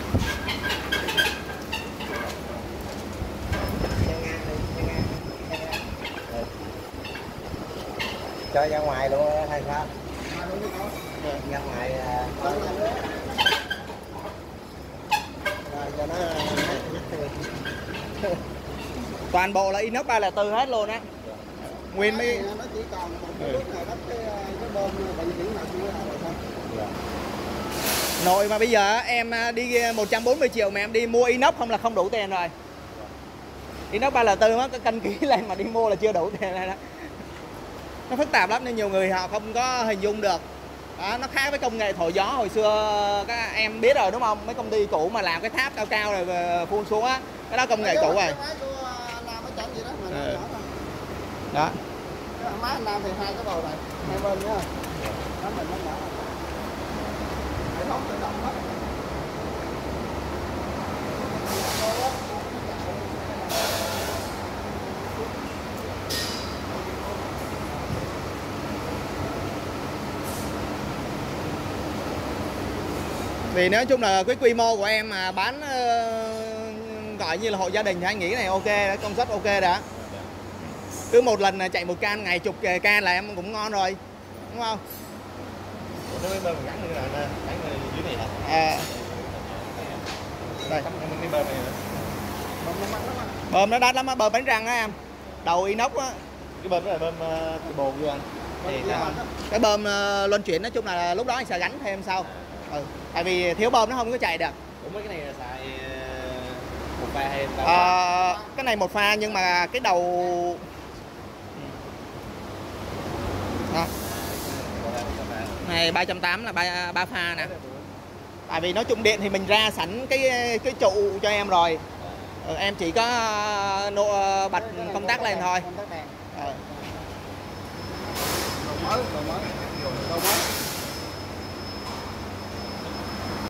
Cho ra ngoài luôn hay sao? Ra ngoài cho nó toàn bộ là inox 304 hết luôn á. Nguyên mấy nó chỉ còn một cái lúc nào cái bơm bệnh chuyển nào chưa là thôi. Nội mà bây giờ em đi 140 triệu mà em đi mua inox không là không đủ tiền rồi. Inox 304 á, cái cân ký lên mà đi mua là chưa đủ tiền rồi đó. Nó phức tạp lắm nên nhiều người họ không có hình dung được. Đó, nó khác với công nghệ thổi gió hồi xưa các em biết rồi đúng không? Mấy công ty cũ mà làm cái tháp cao cao rồi phun xuống á, cái đó công nghệ cũ rồi. Đó. Má anh Nam thì hai cái bầu này, hai bên nhá. Nó mình nó nhỏ. Hệ thống tự động hết. Vì nói chung là cái quy mô của em mà bán gọi như là hộ gia đình thì anh nghĩ này ok, công suất ok đã. Cứ một lần chạy một can ngày chục can là em cũng ngon rồi, đúng không? Nó bên mình gắn như là gắn dưới này hả? Đây. Cái bơm này nữa. Bơm nó đắt lắm á, bơm bánh răng á em. Đầu inox á. Cái bơm đó là bơm từ bồn vô anh. Cái bơm luân chuyển nói chung là lúc đó anh sẽ gắn thêm sau. Tại vì thiếu bơm nó không có chạy được. Ủa mấy cái này là xài một pha hay ba pha? Cái này một pha nhưng mà cái đầu đó. Này 380 là ba pha nè. Tại vì nói chung điện thì mình ra sẵn cái trụ cho em rồi. Em chỉ có bật công tắc lên thôi. mới.